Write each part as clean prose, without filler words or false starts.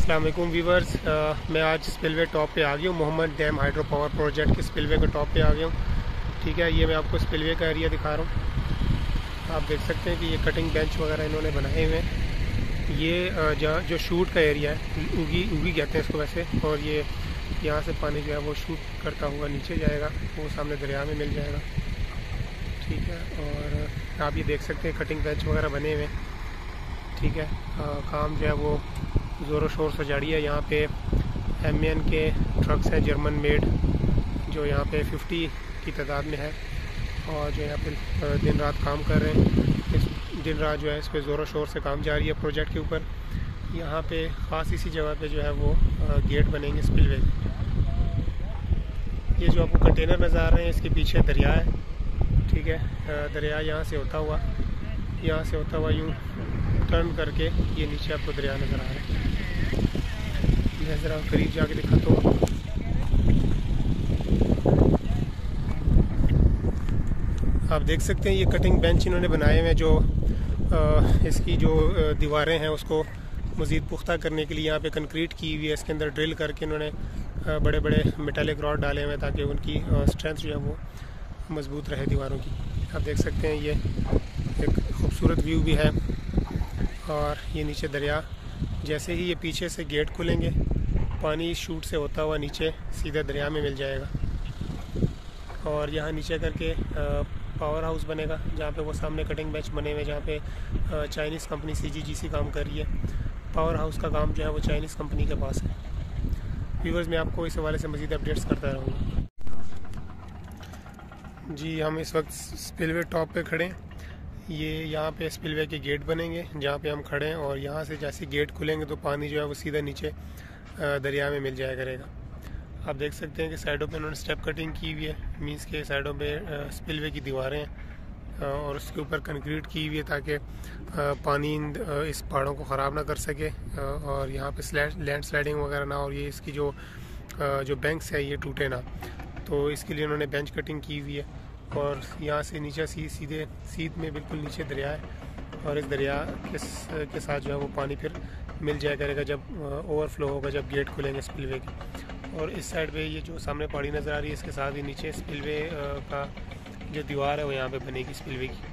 अस्सलाम वालेकुम व्यूवर्स, मैं आज स्पिलवे टॉप पे आ गया हूँ। Mohmand dam hydro power project के स्पिलवे के टॉप पे आ गया हूँ। ठीक है, ये मैं आपको स्पिलवे का एरिया दिखा रहा हूँ। आप देख सकते हैं कि ये कटिंग बेंच वगैरह इन्होंने बनाए हुए हैं। ये जो शूट का एरिया है, उगी कहते हैं इसको वैसे, और ये यहाँ से पानी जो है वो शूट करता हुआ नीचे जाएगा, वो सामने दरिया में मिल जाएगा। ठीक है, और आप ये देख सकते हैं कटिंग बेंच वगैरह बने हुए हैं। ठीक है, काम जो है वो ज़ोरों शोर से जारी है। यहाँ पे एमएन के ट्रक्स हैं जर्मन मेड, जो यहाँ पे 50 की तादाद में है, और जो यहाँ पे दिन रात काम कर रहे हैं। इस दिन रात जो है इस पर ज़ोरों शोर से काम जारी है प्रोजेक्ट के ऊपर। यहाँ पे ख़ास इसी जगह पे जो है वो गेट बनेंगे स्पिलवे। ये जो आपको कंटेनर नज़र आ रहे हैं, इसके पीछे दरिया है। ठीक है, दरिया यहाँ से होता हुआ यूँ टर्न करके ये नीचे आपको दरिया नज़र आ रहा है। मैं ज़रा करीब जाके दिखाता हूँ। आप देख सकते हैं ये कटिंग बेंच इन्होंने बनाए हुए हैं, जो इसकी जो दीवारें हैं उसको मज़ीद पुख्ता करने के लिए यहाँ पे कंक्रीट की हुई है। इसके अंदर ड्रिल करके इन्होंने बड़े बड़े मेटालिक रॉड डाले हुए हैं ताकि उनकी स्ट्रेंथ जो है वो मज़बूत रहे दीवारों की। आप देख सकते हैं ये एक खूबसूरत व्यू भी है। और ये नीचे दरिया, जैसे ही ये पीछे से गेट खुलेंगे, पानी शूट से होता हुआ नीचे सीधा दरिया में मिल जाएगा। और यहाँ नीचे करके पावर हाउस बनेगा, जहाँ पे वो सामने कटिंग बेंच बने हुए, जहाँ पे चाइनीज़ कंपनी CGGC काम कर रही है। पावर हाउस का काम जो है वो चाइनीज़ कंपनी के पास है। व्यूअर्स, मैं आपको इस हवाले से मज़ीद अपडेट्स करता रहूँगा। जी, हम इस वक्त स्पिलवे टॉप पे खड़े हैं। ये यहाँ पे स्पिलवे के गेट बनेंगे जहाँ पे हम खड़े हैं, और यहाँ से जैसे गेट खुलेंगे तो पानी जो है वो सीधा नीचे दरिया में मिल जाया करेगा। आप देख सकते हैं कि साइडों पे उन्होंने स्टेप कटिंग की हुई है, मींस के साइडों पे स्पिलवे की दीवारें हैं, और उसके ऊपर कंक्रीट की हुई है ताकि पानी इस पहाड़ों को ख़राब ना कर सके, और यहाँ पे लैंड स्लाइडिंग वगैरह ना, और ये इसकी जो बैंक्स है ये टूटे ना, तो इसके लिए उन्होंने बेंच कटिंग की हुई है। और यहाँ से नीचे सीध में बिल्कुल नीचे दरिया है, और इस दरिया के साथ जो है वो पानी फिर मिल जाया करेगा जब ओवरफ्लो होगा, जब गेट खुलेंगे स्पिलवे के। और इस साइड पे ये जो सामने पहाड़ी नज़र आ रही है, इसके साथ ही नीचे स्पिलवे का जो दीवार है वो यहाँ पे बनेगी स्पिलवे की।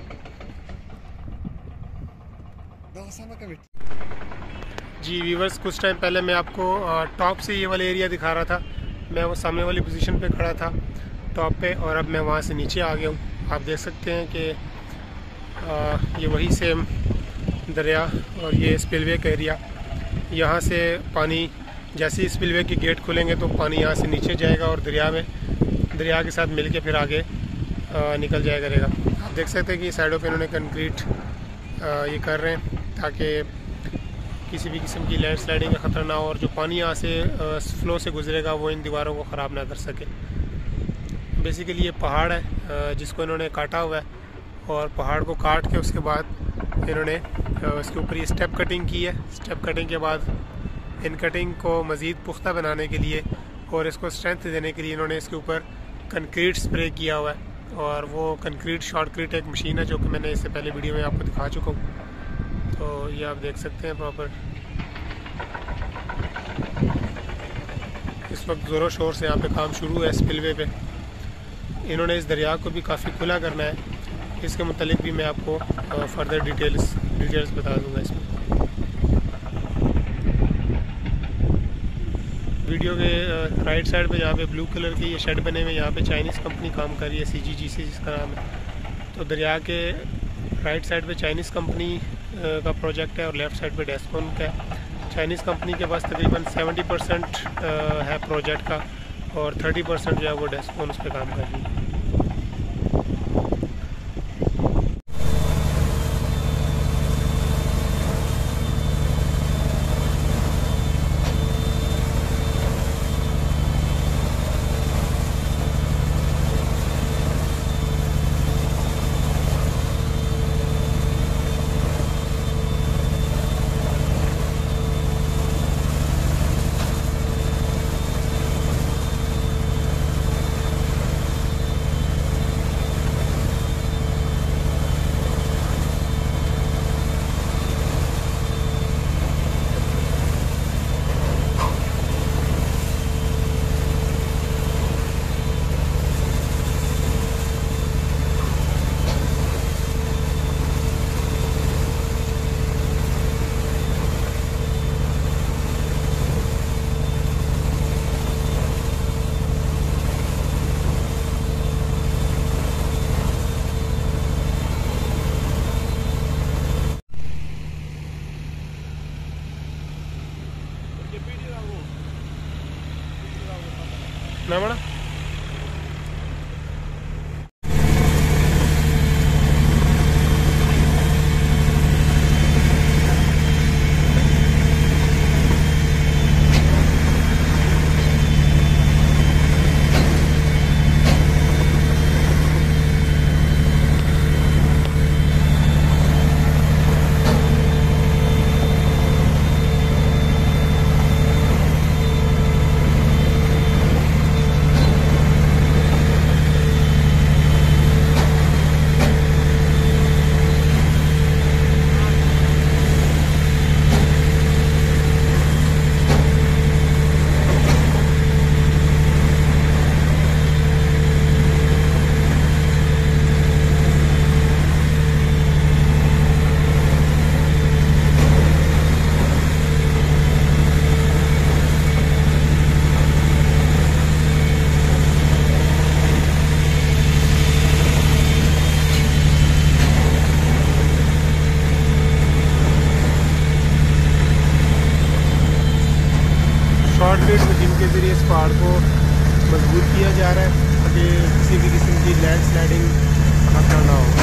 जी व्यूवर्स, कुछ टाइम पहले मैं आपको टॉप से ये वाला एरिया दिखा रहा था। मैं वो सामने वाली पोजीशन पे खड़ा था टॉप पे, और अब मैं वहाँ से नीचे आ गया हूँ। आप देख सकते हैं कि ये वही सेम दरिया और ये स्पिलवे का एरिया। यहाँ से पानी जैसे ही स्पिलवे के गेट खुलेंगे तो पानी यहाँ से नीचे जाएगा और दरिया के साथ मिल के फिर आगे निकल जाया करेगा। आप देख सकते हैं कि साइडों पे इन्होंने कंक्रीट ये कर रहे हैं ताकि किसी भी किस्म की लैंड स्लाइडिंग का ख़तरा ना हो, और जो पानी यहाँ से फ्लो से गुजरेगा वो इन दीवारों को ख़राब ना कर सके। बेसिकली ये पहाड़ है जिसको इन्होंने काटा हुआ है, और पहाड़ को काट के उसके बाद इन्होंने इसके ऊपर ये स्टेप कटिंग की है। स्टेप कटिंग के बाद इन कटिंग को मज़ीद पुख्ता बनाने के लिए और इसको स्ट्रेंथ देने के लिए इन्होंने इसके ऊपर कंक्रीट स्प्रे किया हुआ है। और वो कंक्रीट शॉटक्रीट एक मशीन है जो कि मैंने इससे पहले वीडियो में आपको दिखा चुका हूँ। तो ये आप देख सकते हैं प्रॉपर इस वक्त ज़ोरों शोर से यहाँ पे काम शुरू है स्पिलवे पे। इन्होंने इस दरिया को भी काफ़ी खुला करना है, इसके मुतालिक भी मैं आपको फर्दर डिटेल्स बता दूंगा इसमें। वीडियो के राइट साइड पे यहाँ पे ब्लू कलर के ये शेड बने हुए, यहाँ पे चाइनीज़ कंपनी काम कर रही है, CGGC जिसका नाम है। तो दरिया के राइट साइड पे चाइनीज़ कंपनी का प्रोजेक्ट है, और लेफ़्ट साइड पे डेस्कॉन का है। चाइनीज़ कंपनी के पास तकरीबन 70% है प्रोजेक्ट का, और 30% जो है वो डेस्कॉन उस पर काम कर रही है। ना बड़ा शॉर्टकट मशीन के ज़रिए इस पहाड़ को मजबूत किया जा रहा है ताकि किसी भी किस्म की लैंड स्लाइडिंग खतरा ना हो।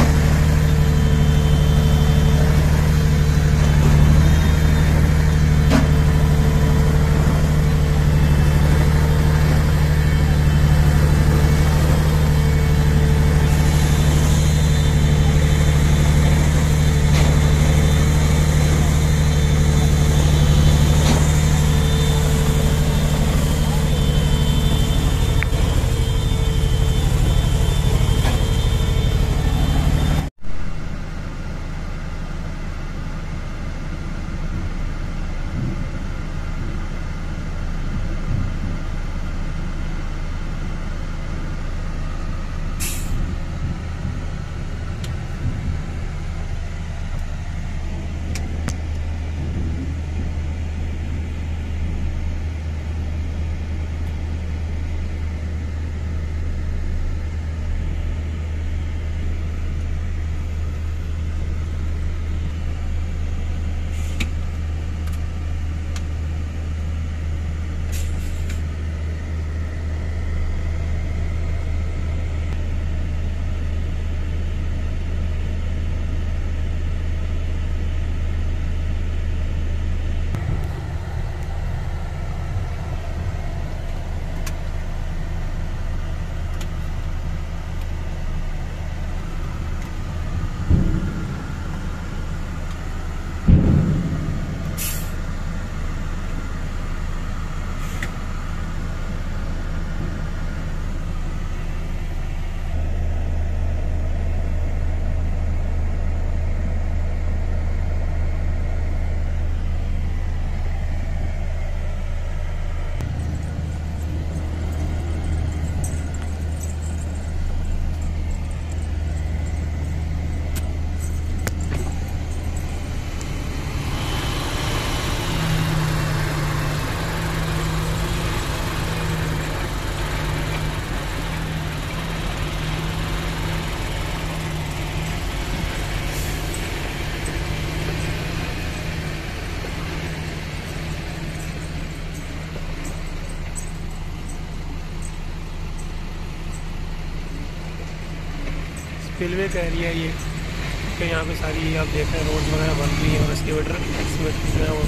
स्पिलवे का एरिया ये कि यहाँ पे सारी आप देख रहे हैं रोड वगैरह बन रही है और एक्सकेवेटर जो है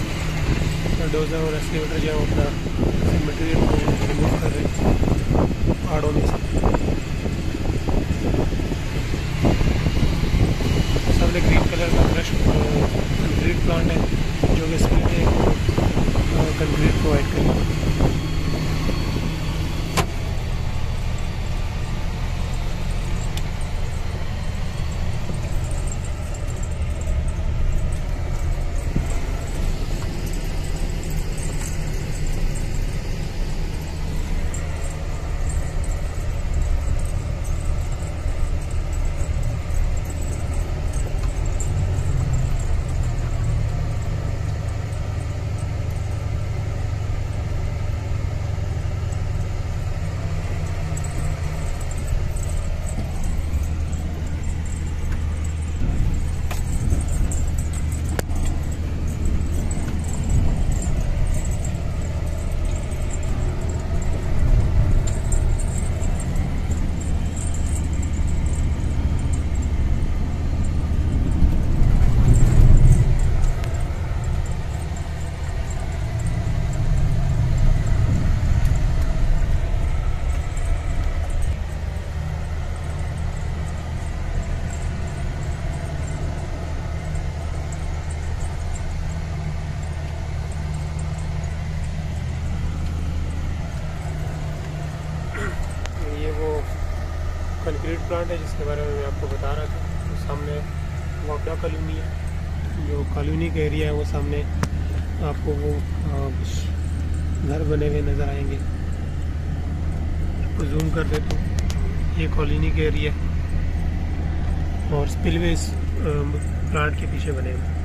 वो डोजर और एक्सकेवेटर जो है वो अपना मटेरियल को रिमूव कर रहे हैं पहाड़ों में से। सबले ग्रीन कलर का क्रश कंक्रीट प्लांट है जो कि स्पिलवे को कंक्रीट प्रोवाइड करेगा। कंक्रीट प्लांट है जिसके बारे में मैं आपको बता रहा था। तो सामने वाकड़ा कॉलोनी है, जो कॉलोनी का एरिया है वो सामने आपको वो कुछ घर बने हुए नज़र आएंगे। आपको जूम कर देता हूँ, ये कॉलोनी का एरिया और स्पिलवे प्लांट के पीछे बने हुए।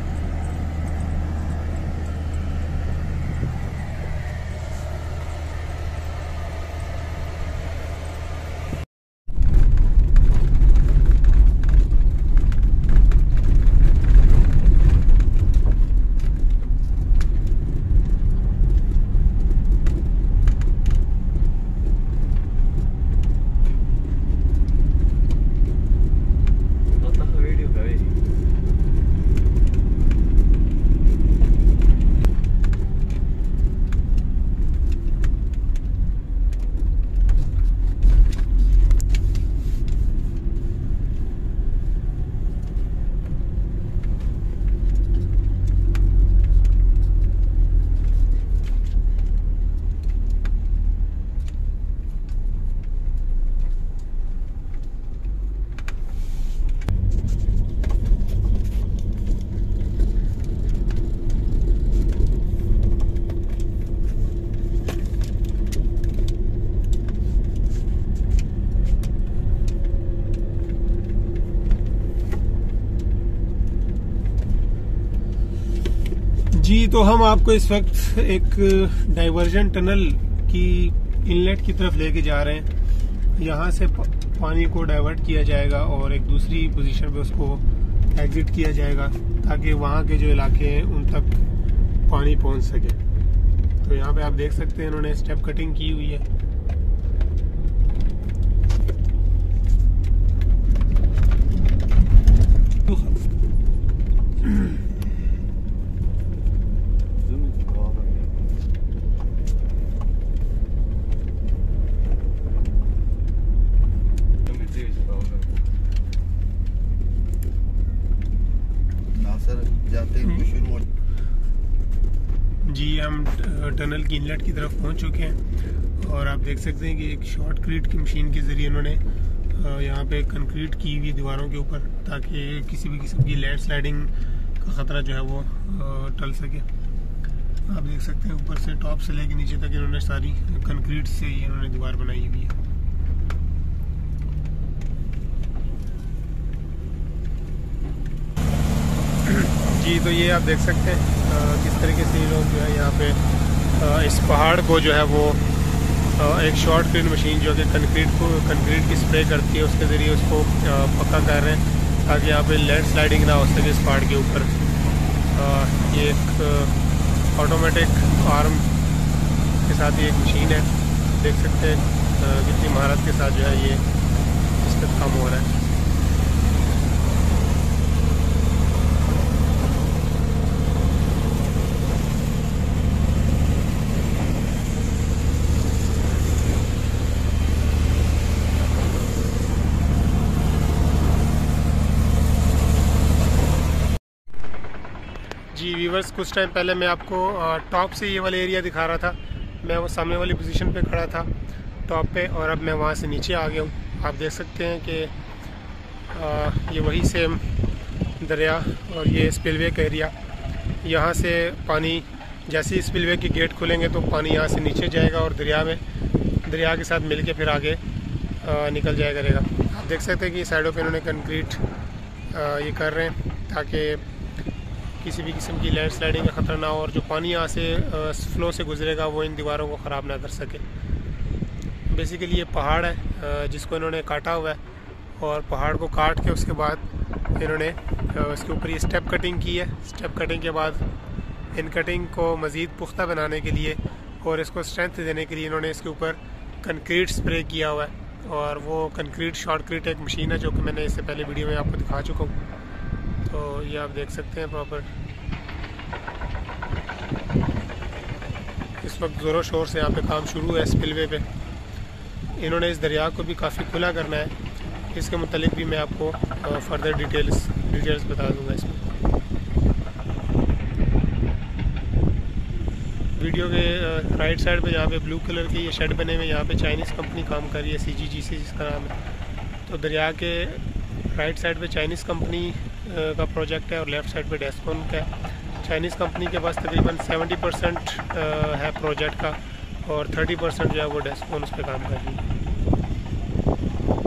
जी, तो हम आपको इस वक्त एक डाइवर्जन टनल की इनलेट की तरफ लेके जा रहे हैं। यहाँ से पानी को डाइवर्ट किया जाएगा और एक दूसरी पोजीशन पे उसको एग्जिट किया जाएगा ताकि वहाँ के जो इलाके हैं उन तक पानी पहुँच सके। तो यहाँ पे आप देख सकते हैं इन्होंने स्टेप कटिंग की हुई है। जी, हम टनल की इनलेट की तरफ पहुंच चुके हैं और आप देख सकते हैं कि एक शॉर्टक्रीट की मशीन के ज़रिए इन्होंने यहाँ पे कंक्रीट की हुई दीवारों के ऊपर, ताकि किसी भी किस्म की लैंडस्लाइडिंग का ख़तरा जो है वो टल सके। आप देख सकते हैं ऊपर से टॉप से लेके नीचे तक इन्होंने सारी कंक्रीट से ही इन्होंने दीवार बनाई हुई है। जी, तो ये आप देख सकते हैं किस तरीके से ये लोग जो है यहाँ पे इस पहाड़ को जो है वो एक शॉर्टक्रीट मशीन जो कि कंक्रीट की स्प्रे करती है उसके ज़रिए उसको पक्का कर रहे हैं ताकि यहाँ पे लैंडस्लाइडिंग ना हो सके इस पहाड़ के ऊपर। ये एक ऑटोमेटिक आर्म के साथ ये एक मशीन है, देख सकते हैं कितनी महारत के साथ जो है ये इस पर काम हो रहा है। जी व्यूवर्स, कुछ टाइम पहले मैं आपको टॉप से ये वाला एरिया दिखा रहा था। मैं वो सामने वाली पोजीशन पे खड़ा था टॉप पे, और अब मैं वहाँ से नीचे आ गया हूँ। आप देख सकते हैं कि ये वही सेम दरिया और ये स्पिलवे का एरिया। यहाँ से पानी जैसे ही स्पिलवे के गेट खुलेंगे तो पानी यहाँ से नीचे जाएगा और दरिया के साथ मिल के फिर आगे निकल जाया करेगा। आप देख सकते हैं कि साइडों पे इन्होंने कंक्रीट ये कर रहे हैं ताकि किसी भी किस्म की लैंडस्लाइडिंग का ख़तरा ना हो और जो पानी यहाँ से फ्लो से गुजरेगा वो इन दीवारों को ख़राब ना कर सके। बेसिकली ये पहाड़ है जिसको इन्होंने काटा हुआ है, और पहाड़ को काट के उसके बाद इन्होंने इसके ऊपर ये स्टेप कटिंग की है। स्टेप कटिंग के बाद इन कटिंग को मज़ीद पुख्ता बनाने के लिए और इसको स्ट्रेंथ देने के लिए इन्होंने इसके ऊपर कंक्रीट स्प्रे किया हुआ है, और वो कंक्रीट शॉर्टक्रीट एक मशीन है जो कि मैंने इससे पहले वीडियो में आपको दिखा चुका हूँ। तो ये आप देख सकते हैं प्रॉपर इस वक्त ज़ोरों शोर से यहाँ पे काम शुरू है स्पिलवे पे। इन्होंने इस दरिया को भी काफ़ी खुला करना है, इसके मुतालिक भी मैं आपको फर्दर डिटेल्स बता दूंगा इसमें। वीडियो के राइट साइड पे जहाँ पे ब्लू कलर के ये शेड बने हुए, यहाँ पे चाइनीज़ कंपनी काम कर रही है, CGGC जिसका नाम है। तो दरिया के राइट साइड पे चाइनीज़ कंपनी का प्रोजेक्ट है और लेफ़्ट साइड पे डेस्कॉन का है। चाइनीज़ कंपनी के पास तकरीबन 70% है प्रोजेक्ट का और 30% जो है वो डेस्कॉन उस पर काम कर रही है।